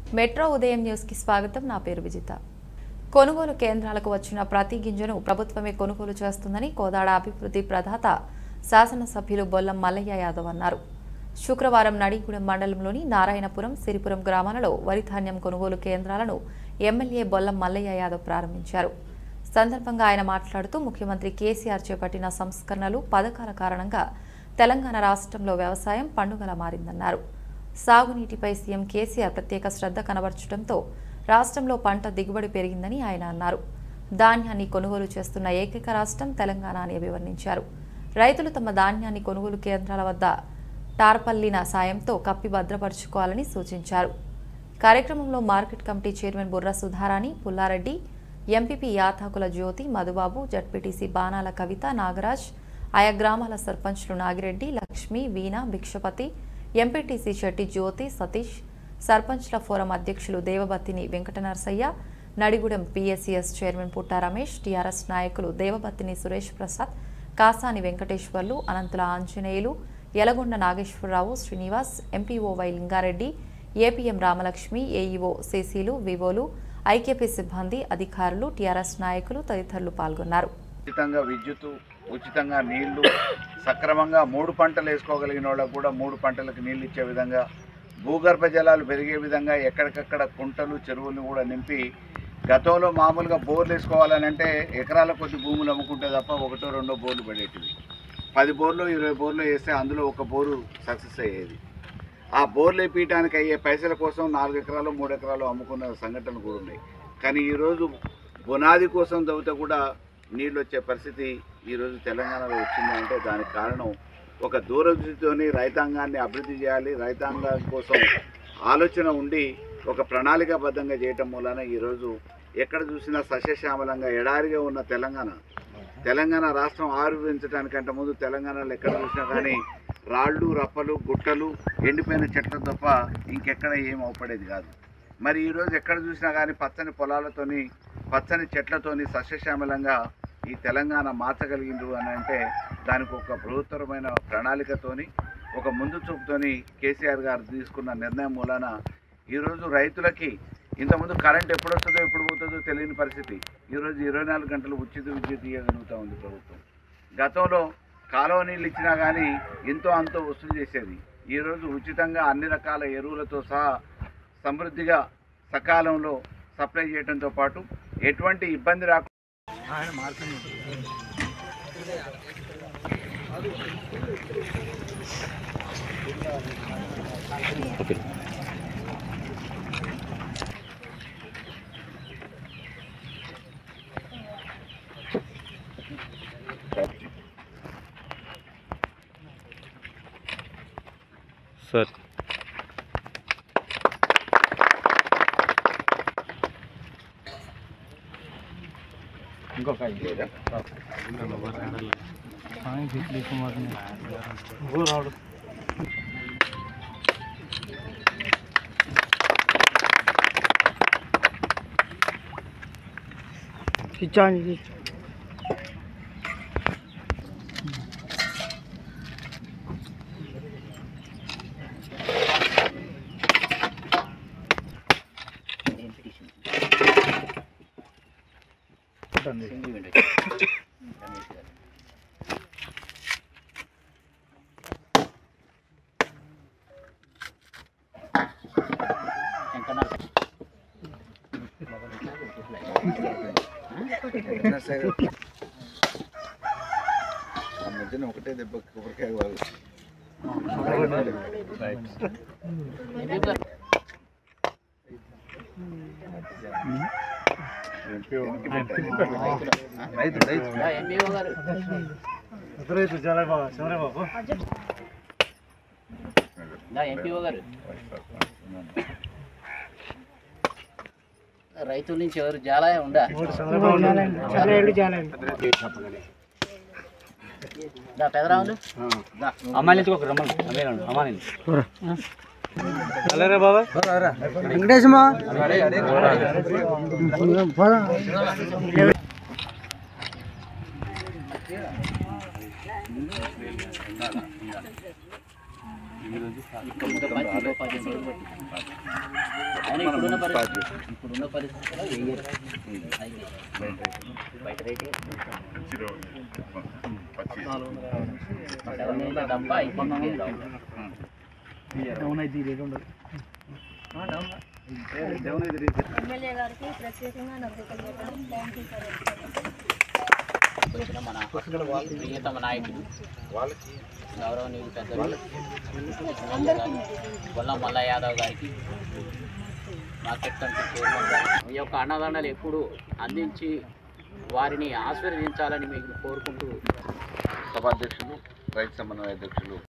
Metro ఉదయం news కి స్వాగతం. నా పేరు విజిత. కొనుగోలు కేంద్రాలకు వచ్చిన ప్రతి గింజను ప్రభుత్వమే కొనుగోలు చేస్తుందని కోదాడ అభివృద్ధి ప్రదాత శాసనసభ్యులు బొల్లం మల్లయ్య యాదవ్ అన్నారు. శుక్రవారం నడిగూడెం మండలంలోని నారాయణపురం, సిరిపురం గ్రామాలలో వరి ధాన్యం కొనుగోలు కేంద్రాలను ఎమ్మెల్యే బొల్లం మల్లయ్య యాదవ్ ప్రారంభించారు. సందర్భంగా ఆయన మాట్లాడుతూ ముఖ్యమంత్రి కేసీఆర్ చేపట్టిన సంస్కరణలు, పథకాల కారణంగా తెలంగాణ రాష్ట్రంలో వ్యవసాయం పండుగలా మారిందన్నారు. సాగునీటిపై సీఎం కేసీఆర్ ప్రత్యేక శ్రద్ధ కనబర్చడంతో రాష్ట్రంలో పంట దిగుబడి పెరిగిందని ఆయన అన్నారు. ధాన్యాన్ని కొనుగోలు చేస్తున్న ఏకైక రాష్ట్రం తెలంగాణ అని వివరించారు. రైతులు తమ ధాన్యాన్ని కొనుగోలు కేంద్రాల వద్ద టార్పల్లిన సాయంతో కప్పి భద్రపరుచుకోవాలని సూచించారు. కార్యక్రమంలో market committee chairman Burra Sudharani, Pullareddy, MPP Yatakula Jyothi, Madhubabu, ZPTC Banala Kavitha, Nagaraj, ఆయా గ్రామాల సర్పంచ్లు నాగిరెడ్డి, లక్ష్మి, వీణ, భిక్షపతి, ఎంపీటీసీ శెట్టి జ్యోతి, సతీష్, సర్పంచ్ల ఫోరం అధ్యక్షులు Devabattini Venkatanarasaiah, Nadigudem PSCS chairman Putta Ramesh, TRS నాయకులు Devabattini Suresh Prasad, Kasani Venkateshwarlu, Anantula Anjaneyulu, Yalagonda Nageswararao, Srinivas, MPO Y Lingareddy, APM Ramalakshmi, AEO సిసిలు, వివోలు, ఐకేపీ సిబ్బంది, అధికారులు, టీఆర్ఎస్ నాయకులు తదితరులు పాల్గొన్నారు. ఉచితంగా విద్యుత్, ఉచితంగా నీళ్లు, సక్రమంగా 3 పంటలు వేసుకోగలిగిన వాళ్ళకు కూడా 3 పంటలకు నీళ్ళు ఇచ్చే విధంగా, భూగర్భ జలాలు పెరిగే విధంగా ఎక్కడికక్కడ కుంటలు, చెరువులు కూడా నింపి, గతంలో మామూలుగా బోర్లు వేసుకోవాలని అంటే ఎకరాల కొద్ది భూములు అమ్ముకుంటే తప్ప 1-2 బోర్లు పడేటివి. 10 బోర్లు 20 బోర్లు వేస్తే అందులో 1 బోరు సక్సెస్ అయ్యేది. ఆ బోర్లు వేపించడానికి అయ్యే పైసల కోసం 4 ఎకరాలు 3 ఎకరాలు అమ్ముకున్న సంఘటనలు కూడా ఉన్నాయి. కానీ ఈరోజు బునాది కోసం తవ్వితే కూడా నీళ్ళు వచ్చే పరిస్థితి ఈరోజు తెలంగాణలో వచ్చిందంటే దానికి కారణం ఒక దూరదృష్టితోని రైతాంగాన్ని అభివృద్ధి చేయాలి, రైతాంగం కోసం ఆలోచన ఉండి ఒక ప్రణాళికాబద్ధంగా చేయటం మూలాన ఈరోజు ఎక్కడ చూసినా సస్యశ్యామలంగా ఎడారిగా ఉన్న తెలంగాణ రాష్ట్రం ఆవిర్భవించడానికంటే ముందు తెలంగాణలో ఎక్కడ చూసినా కానీ రాళ్ళు, రప్పలు, గుట్టలు, ఎండిపోయిన చెట్ల తప్ప ఇంకెక్కడ ఏం అవపడేది కాదు. మరి ఈరోజు ఎక్కడ చూసినా కానీ పచ్చని పొలాలతోని, పచ్చని చెట్లతోని సస్యశ్యామలంగా ఈ తెలంగాణ మార్చగలిగిండ్రు అని అంటే దానికి ఒక బృహత్తరమైన ప్రణాళికతోని, ఒక ముందు చూపుతోని కేసీఆర్ గారు తీసుకున్న నిర్ణయం మూలాన ఈరోజు రైతులకి ఇంతకుముందు కరెంట్ ఎప్పుడు వస్తుందో ఎప్పుడు పోతుందో తెలియని పరిస్థితి ఈరోజు 24 గంటలు ఉచిత విద్యుత్ ఇవ్వగలుగుతూ ఉంది ప్రభుత్వం. గతంలో కాలువ నీళ్ళు ఇచ్చినా కానీ ఎంతో అంతో వసూలు చేసేది. ఈరోజు ఉచితంగా అన్ని రకాల ఎరువులతో సహా సమృద్ధిగా సకాలంలో సప్లై చేయడంతో పాటు ఎటువంటి ఇబ్బంది రాకుండా సార్ ఇంకొక లేదా మధ్యన ఒకటే దెబ్బ కొబ్బరికాయ వాళ్ళు రైతుల నుంచి ఎవరు జాలా ఉండా పెదరాములు అమ్మాయి నుంచి ఒక రమ్మను అమ్మాయి అలేరా బాబా వెంకటేశమా ఇంకో 15 రోజులు పట్టింది. అయినా ఇప్పుడున్న పరిస్థితుల్లో వేయరు. బయట రేటు 700 తప్ప అయిపోయింది. ఎమ్మెల్యే గారికి ప్రత్యేకంగా నమ్మకం పెట్టడం. Thank you sir. వచ్చిన మన ప్రియతమ నాయకుడు గౌరవనీయులు పెద్దలు బొల్లం మల్లయ్య యాదవ్ గారికి, మార్కెట్ కమిటీ చైర్మన్ గారికి ఈ యొక్క అన్నదానాలు ఎప్పుడు అందించి వారిని ఆశీర్వదించాలని మీకు కోరుకుంటూ సభాధ్యక్షులు రైతు సమన్వయ అధ్యక్షులు